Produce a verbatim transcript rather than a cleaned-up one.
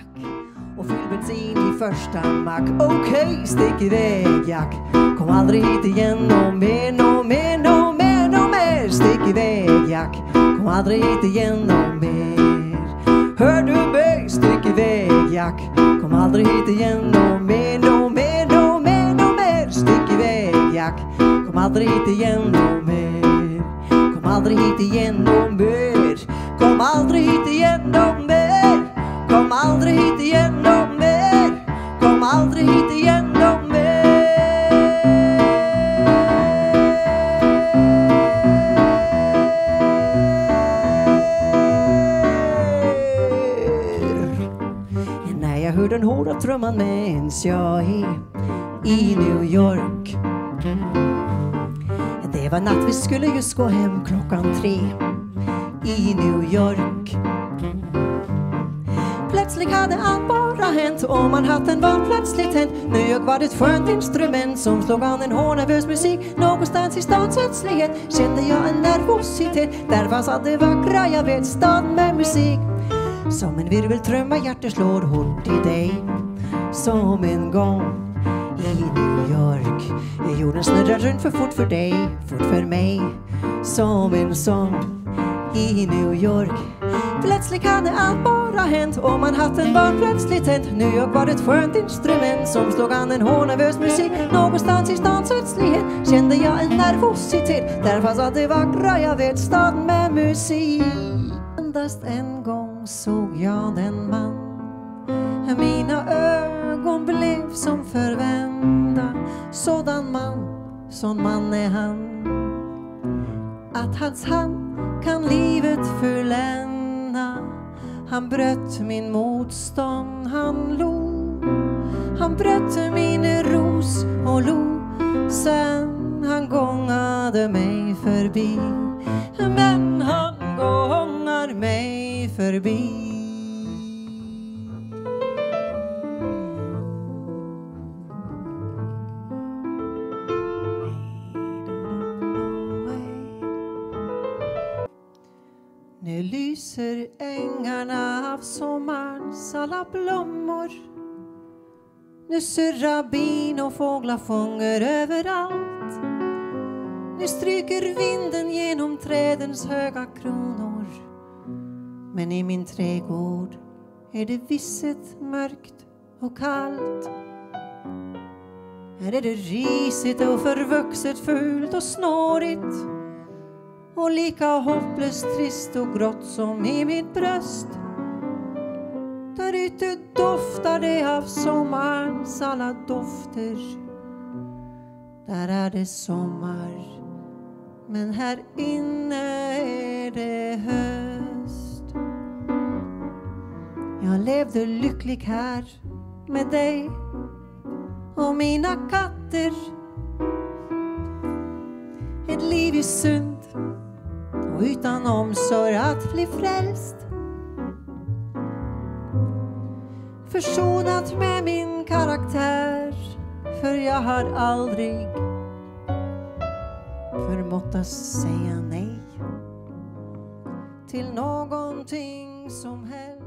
och fyll bensin i första mack. Okej, okay, stick iväg Jack, kom aldrig hit igen. Nå mer, nå mer, nå mer, nå mer. Stick iväg Jack, kom aldrig hit igen. Nå mer. Hör du mig? Stick iväg Jack, kom aldrig hit igen. Nå mer, nå mer, nå mer, nå mer. Stick iväg Jack, kom aldrig hit igen. Nå mer. Kom aldrig hit igen. Nå mer. Kom aldrig hit igen. Nå mer. Kom aldrig hit igen. Nå mer. Kom aldrig hit igen. Nå mer. När jag hör den hårda trumman mens jag är i New York. Det var natt, vi skulle just gå hem klockan tre i New York. Plötsligt hade allt bara hänt och Manhattan var plötsligt hänt. New York var ett skönt instrument som slog an en hårnervös musik. Någonstans i stadens ödslighet kände jag en nervositet. Där fanns allt det vackra jag vet, stad med musik. Som en virveltrumma hjärtat slår hårt i dig. Som en gång i New York. Jorden snurrar runt för fort för dig, fort för mig. Som en sång i New York. Plötsligt hade allt bara hänt och Manhattan var plötsligt hänt. New York var ett skönt instrument som slog an en hårnervös musik. Någonstans i stans ödslighet kände jag en nervositet. Där fanns allt det vackra jag vet, staden med musik. Endast en gång såg jag den man. Mina ögon blev som förvända. Sådan man, sån man är han. Att hans hand kan livet förlända. Han bröt min motstånd, han log. Han bröt min ros och log. Sen han gångade mig förbi. Men han gångar mig förbi. Nu lyser ängarna av sommarens alla blommor. Nu surrar bin och fåglar fångar överallt. Nu stryker vinden genom trädens höga kronor. Men i min trädgård är det visset mörkt och kallt. Här är det risigt och förvuxet, fult och snårigt. Och lika hopplöst trist och grått som i mitt bröst. Där ute doftar det av sommarens alla dofter. Där är det sommar, men här inne är det höst. Jag levde lycklig här med dig och mina katter. Ett liv i synd och utan omsorg att bli frälst. Försonat med min karaktär, för jag har aldrig förmått att säga nej till någonting som helst.